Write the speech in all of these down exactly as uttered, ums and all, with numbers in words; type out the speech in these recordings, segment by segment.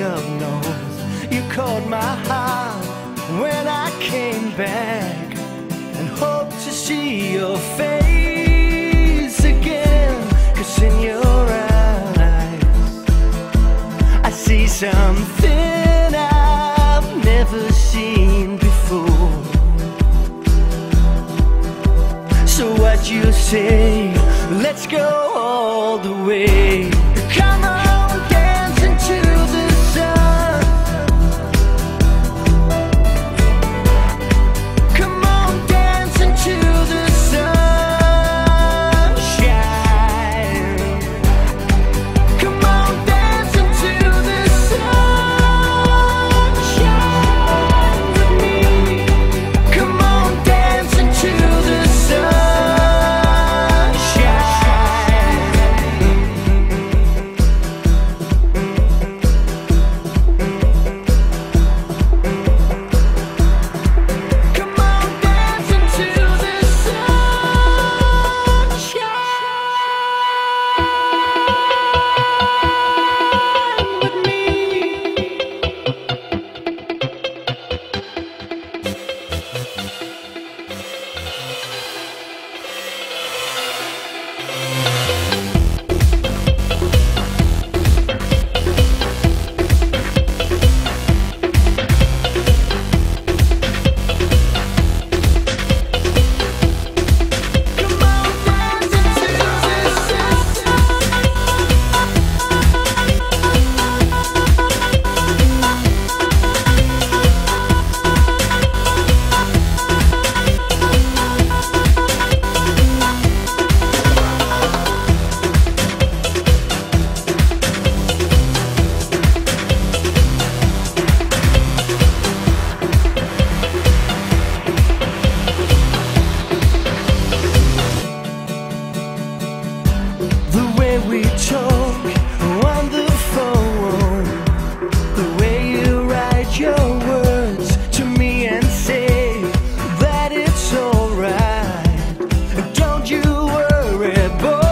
way up north. You caught my heart when I came back, and hope to see your face again. 'Cause in your eyes I see something I've never seen before. So what you say, let's go all the way. Come on, dance into the sun. Come on, dance into the sunshine. Come on, dance into the sunshine with me. Come on, dance into the sun. We talk on the phone, the way you write your words to me and say that it's alright. Don't you worry,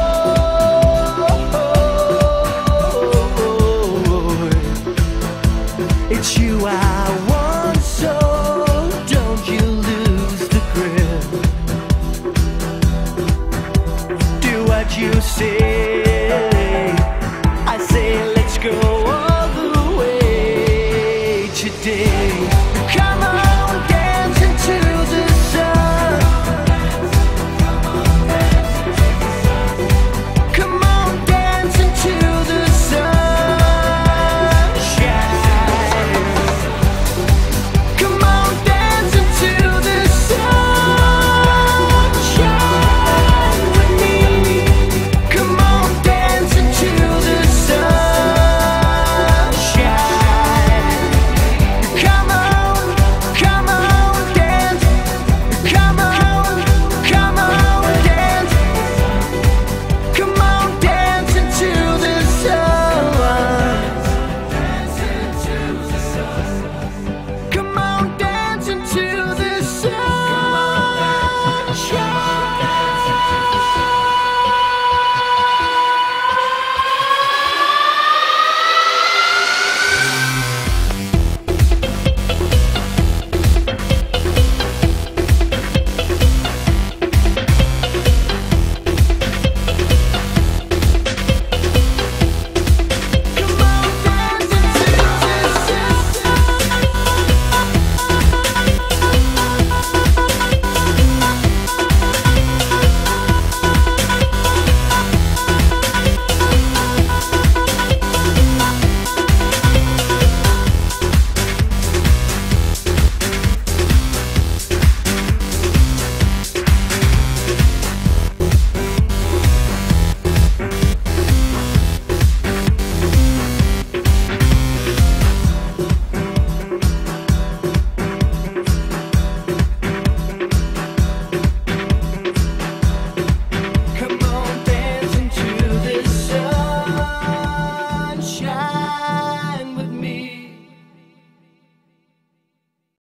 boy. It's you I want, so don't you lose the grip. Do what you say. Go all the way today.